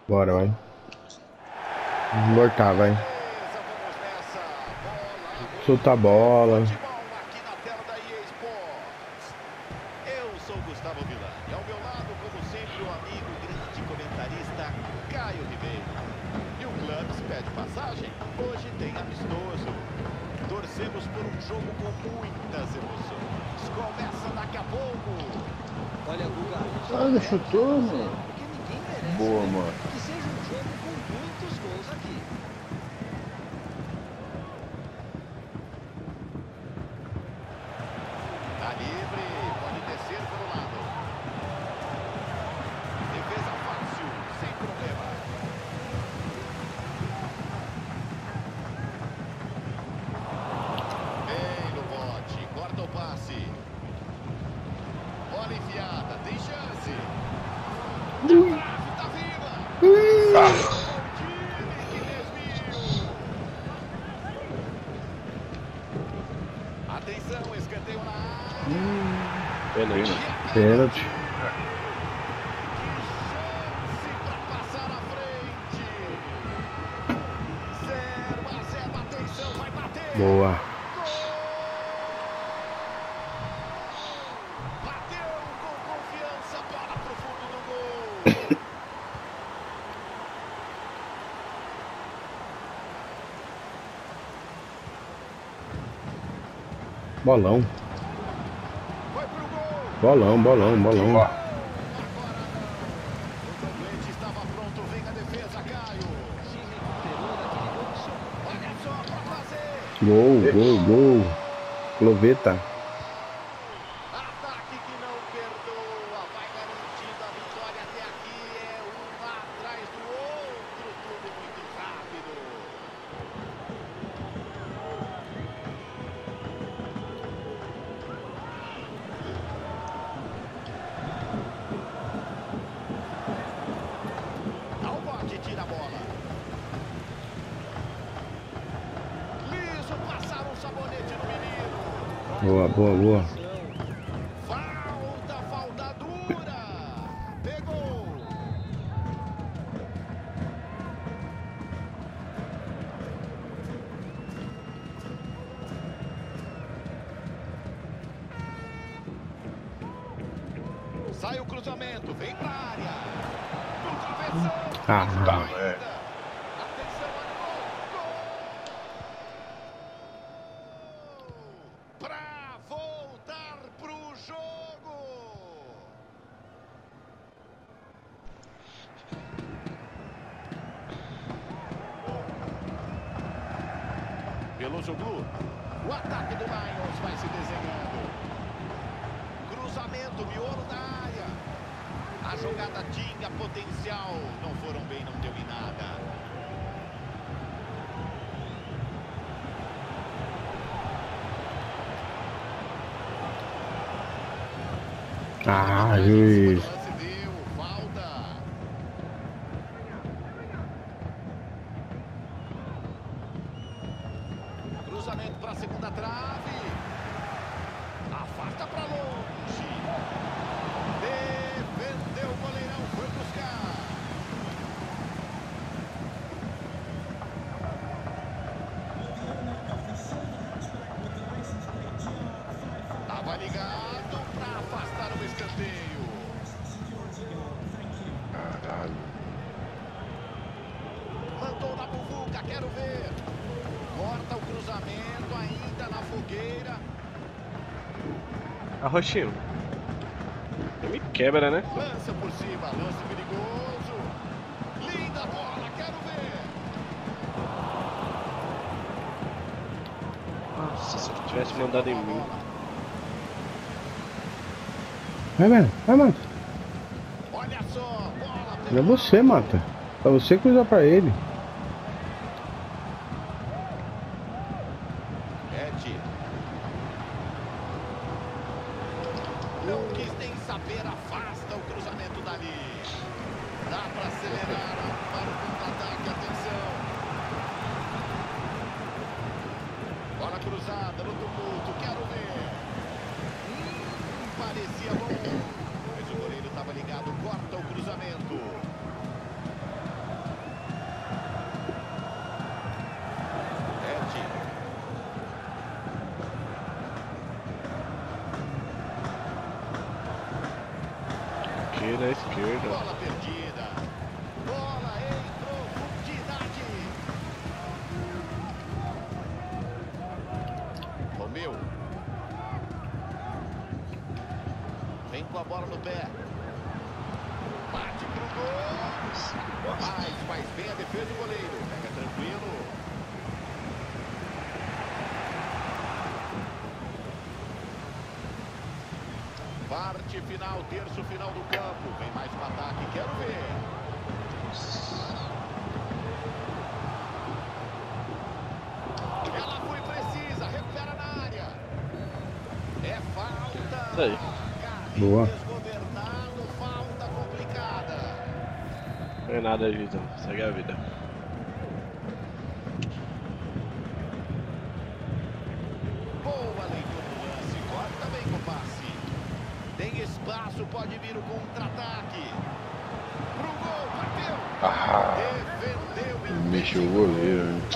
Bora, vai. Mortar, vai. Beleza, vamos nessa. Bola, Solta a muito bem. bola. Futebol aqui na tela da EA Sports. Eu sou Gustavo Villar. E ao meu lado, como sempre, o amigo, grande comentarista, Caio Ribeiro. E o Clubes pede passagem. Hoje tem amistoso. Torcemos por um jogo com muitas emoções. Começa daqui a pouco. Olha, Guga, Olha, chutou, mano. porque ninguém merece, Boa, né? mano. Que seja um jogo com muitos gols aqui. Tá livre, pode descer pelo lado. Defesa fácil, sem problema. Bem no bote, corta o passe. Bola enfiada, tem chance. Na trave, tá viva. O time que desvio. Atenção, escanteio na área. Pênalti. Pênalti. Chance para passar à frente. 0-0, atenção, vai bater. Boa. Bateu com confiança, bola pro fundo do gol. Bolão. Foi pro gol. Bolão, bolão, bolão. Agora não. O doblete estava pronto, vem a defesa, Caio. Se recuperou daquele gol que só. Olha só para fazer. Gol, gol, gol. Cloveta. Ataque que não perdoa, vai garantindo a vitória até aqui, é um atrás do outro, tudo muito rápido. Albote tira a bola. Liso, passaram um sabonete no menino. Boa, boa, boa. Falta dura. Pegou. Sai o cruzamento, vem pra área. No travessão. Ah, Atenção, animou. Gol! Pra voltar pro jogo. Veloso Blue. O ataque do Lions vai se desenhando. Cruzamento, miolo na área. A jogada tinha potencial. Não foram bem, não deu em nada. ah, juiz. Lance deu, falta. Cruzamento para a segunda trave. Afasta para longe. Defendeu o goleirão, foi buscar. Tava ligado para afastar o escanteio. Caralho. Mandou na buvuca, quero ver. Corta o cruzamento, ainda na fogueira. Arroxinho. Me quebra, né? Lança por cima, lance perigoso. Linda bola, quero ver. Nossa, se ele tivesse mandado em mim. Vai, mano. Vai, mano. Olha só, bola É você, mata. Pra você cruzar pra ele. Ed. Não quis nem saber, afasta o cruzamento dali. Dá para acelerar para o contra-ataque, atenção. Bola cruzada no tumulto, quero ver. Parecia bom, mas o goleiro estava ligado, corta o cruzamento. na esquerda. Bola perdida. Bola em profundidade. Romeu. Vem com a bola no pé. Bate pro gol. Faz bem a defesa do goleiro. Pega tranquilo. Parte final, terço final do campo. Vem mais para ataque, quero ver. Ela foi precisa, recupera na área. É falta. Isso aí. Boa. Desgovernado, falta complicada. Não é nada, Gizão. Segue a vida. Boa leitura do lance, corta bem com o passe. Tem espaço, pode vir o contra-ataque. Pro gol, bateu. Ah, Defendeu. mexeu o goleiro, hein?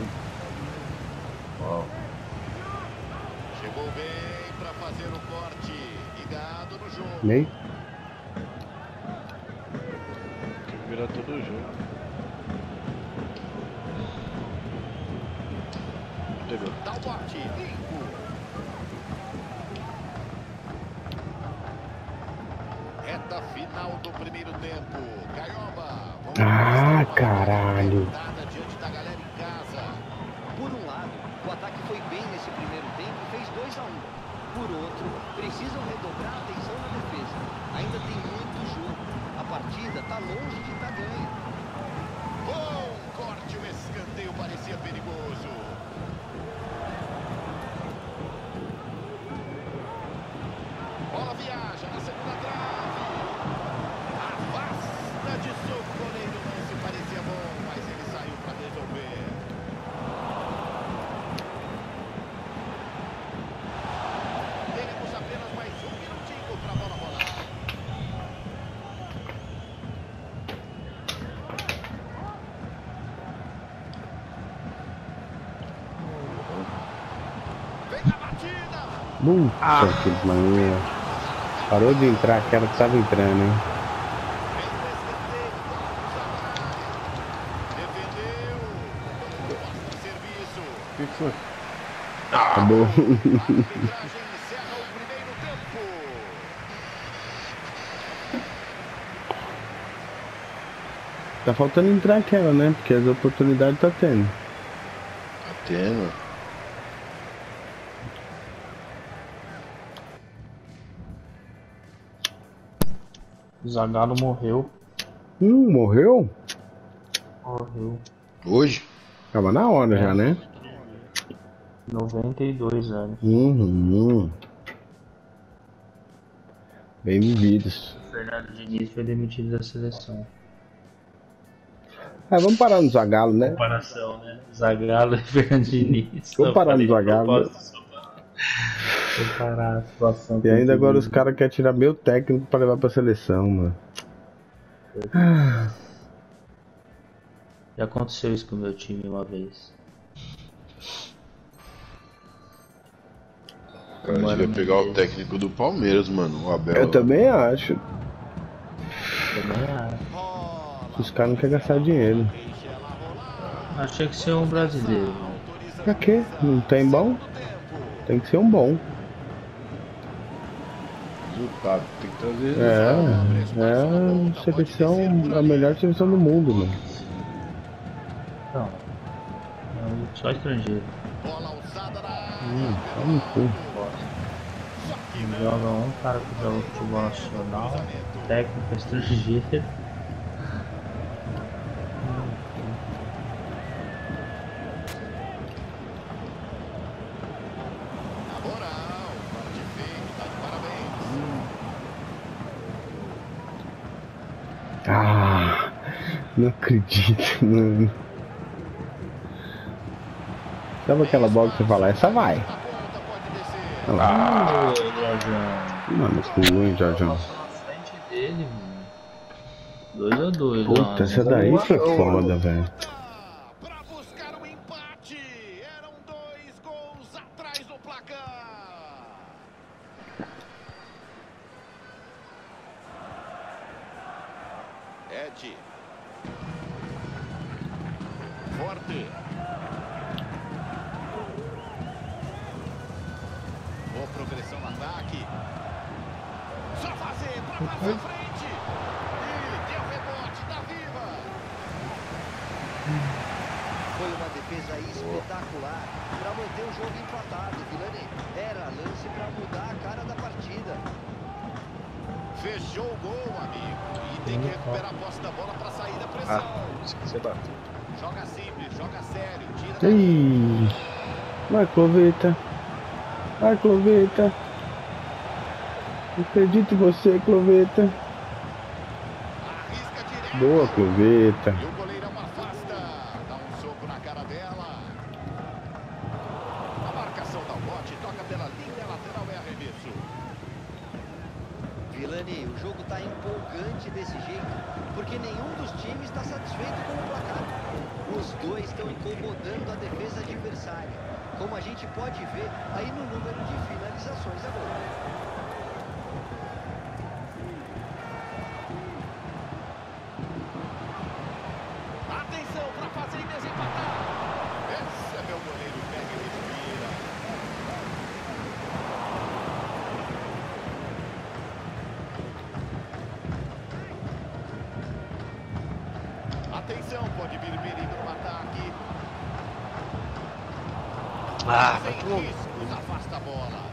Ó, Chegou bem para fazer o corte. Ligado no jogo. Meio. Tem que virar todo o jogo. Pegou. Dá o bote, limpo. Reta final do primeiro tempo. Caioba. Ah, caralho. Diante da galera em casa. Por um lado, o ataque foi bem nesse primeiro tempo e fez 2 a 1. Por outro, precisam redobrar a atenção na defesa. Ainda tem muito jogo. A partida está longe de estar ganha. Bom corte, o escanteio parecia perigoso. Bola viaja na segunda trave. Afasta de soco o goleiro. O lance parecia bom, mas ele saiu para resolver. Teremos apenas mais um minutinho para a bola rolar. Vem a batida. Puta que mania. Parou de entrar, aquela que tava entrando, hein? Vem o escanteio, vamos à área. Defendeu. Mostra serviço. o que foi? Acabou. A arbitragem encerra o primeiro tempo. Tá faltando entrar aquela, né? Porque as oportunidades tá tendo. Tá tendo? Zagallo morreu. Morreu? Morreu. Hoje? Tava na hora já, né? 92 anos. Bem vividos. O Fernando Diniz foi demitido da seleção. Vamos parar no Zagallo, né? Comparação, né? Zagallo e Fernando Diniz. Vamos parar no Zagallo, né? Comparar a situação. E ainda agora os caras querem tirar meu técnico pra levar pra seleção, mano. Já aconteceu isso com o meu time uma vez. O cara devia pegar o técnico do Palmeiras, mano. O Abel. Eu também acho. Também acho. Os caras não querem gastar dinheiro. Achei que ser um brasileiro. Pra quê? Não tem bom? Tem que ser um bom. Resultado. Tem que trazer É a seleção, a melhor seleção do mundo, mano. Não. Só estrangeiro. Bola alçada na área. Tá no cu. Joga um cara que joga futebol nacional, técnico estrangeiro. Na moral, corte feito, tá de parabéns. Ah, não acredito, mano. Sabe aquela bola que você fala? Essa vai. A ponta pode descer. Olha lá. Mano, cu, hein, Jorjão. Na frente dele, mano. 2 a 2. Puta, essa daí foi foda, velho. Pra buscar um empate. Eram 2 gols atrás do placar. Ed. Forte. Boa progressão no ataque. Só fazer para passar à frente. E deu rebote da Viva. Foi uma defesa espetacular para manter o jogo empatado, Vilani. Era lance para mudar a cara da partida. Fechou o gol, amigo. E tem que recuperar a posse da bola para sair da pressão. Esqueci bater. Joga simples, joga sério. Tira. Ih, vai, Cloveta. Vai, Cloveta. Acredito em você, Cloveta. Arrisca direto. Boa, Cloveta. E o goleirão afasta. Dá um soco na cara dela. A marcação da bote toca pela linha lateral e arremesso. Vilani, o jogo está empolgante desse jeito, porque nenhum dos times está satisfeito com o placar. Os dois estão incomodando a defesa adversária, como a gente pode ver aí no número de finalizações a gol. Atenção para fazer e desempatar. Esse é meu goleiro, pega e respira. Atenção, pode vir perigo no ataque. Sem riscos, afasta a bola.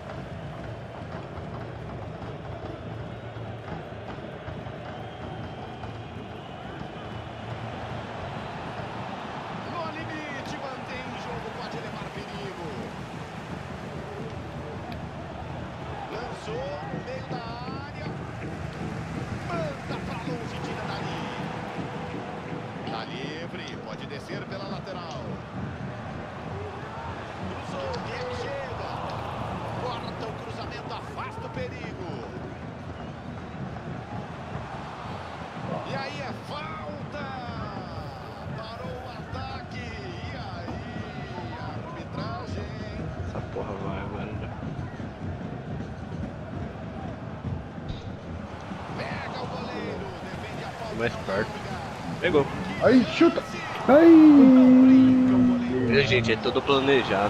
No limite, mantém o jogo, pode levar perigo. Lançou no meio da área. Manda pra longe, tira dali. Tá livre, pode descer pela lateral. Cruzou, e chega. Corta o cruzamento, afasta o perigo. E aí é falta. Parou o ataque. E aí, a arbitragem. Essa porra vai, mano. Pega o goleiro, defende a falta. Mais não dá perto. lugar. Pegou. Aí, chuta. Ai. Viu, gente? É tudo planejado.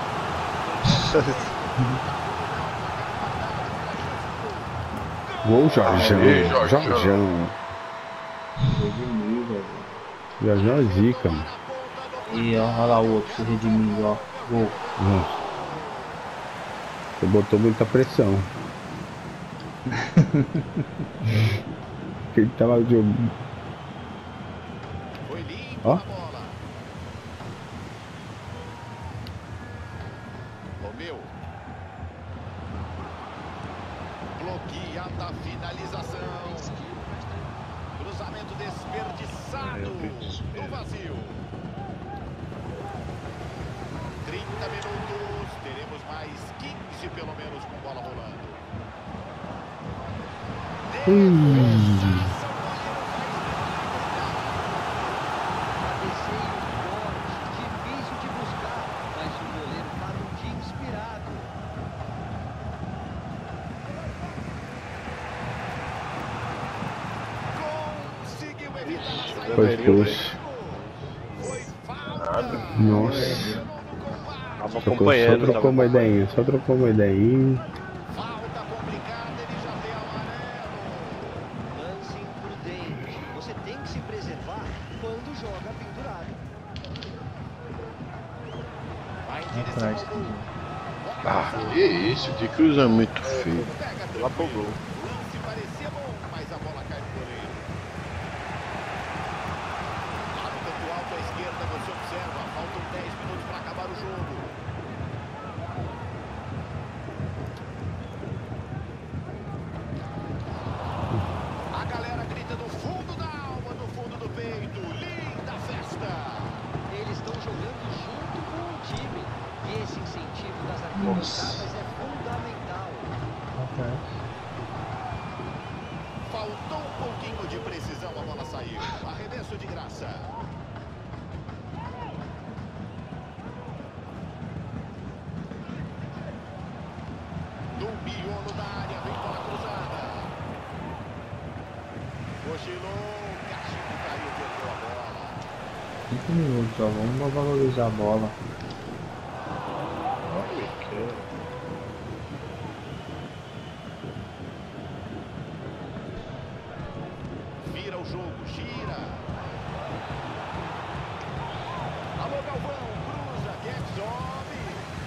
Gol, Jorjão. Aê, Jorjão. Jorjão. Redimido, velho. Jorjão é zica, mano. E ó, olha lá o outro se redimindo, ó. Gol. Nossa. Você botou muita pressão. Ele tava jogando. Foi limpo Ó. a bola. Romeu. Bloqueada a finalização. Cruzamento desperdiçado. No vazio. 30 minutos. Teremos mais 15 pelo menos com bola rolando. Defesaça, o goleiro Cabeceio forte, difícil de buscar, mas o goleiro está num dia inspirado. conseguiu evitar a saída. Foi expulso. Foi falta. Nossa. Tava Só acompanhando. trocou uma ideinha. Só trocou uma ideinha. Falta complicada, ele já tem amarelo. Lance imprudente. Você tem que se preservar quando joga pendurado. Vai em direção Atrás. ao gol. Ah, que isso? Que cruzamento feio. Pega Lá pro tranquilo. gol. O lance parecia bom, mas a bola cai no goleiro. Lá no canto alto à esquerda, você observa. Faltam 10 minutos para acabar o jogo. A galera grita do fundo da alma, do fundo do peito. Linda festa. Eles estão jogando junto com o time. E esse incentivo das arquibancadas é fundamental. Faltou um pouquinho de precisão, a bola saiu. Arremesso de graça. No miolo da área, vem bola cruzada. Cochilou. 5 minutos, ó. Vamos valorizar a bola. Vira o jogo, gira. Alô, Galvão, cruza, quem é que sobe?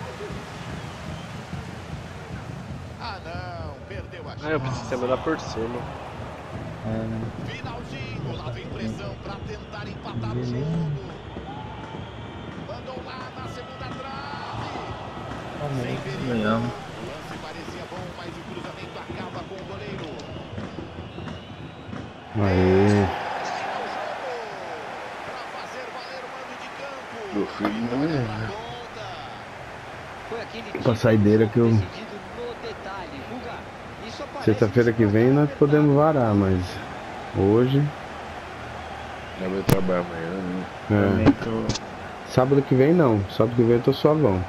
Ah, não, perdeu a chance. Ah, eu preciso mandar por cima. É, né? Finalzinho, lá vem pressão para tentar empatar o jogo. Mandou lá na segunda trave. Sem perigo. Ganhamos. O lance parecia bom, mas o cruzamento acaba com o goleiro. Aí. Para fazer valer o mando de campo. Do fim, né? Foi aquele Com a saideira que eu. decidido no detalhe, Guga. Isso aparece Sexta-feira que vem nós podemos varar, mas hoje. Já vai trabalhar amanhã, né? Também É. tô... Sábado que vem não. Sábado que vem eu tô suavão.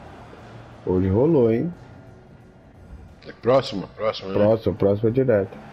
Hoje rolou, hein? Próxima. Próximo é direto.